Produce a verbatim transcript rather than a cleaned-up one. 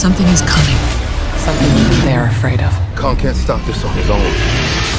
Something is coming. Something they're afraid of. Kong can't stop this on his own.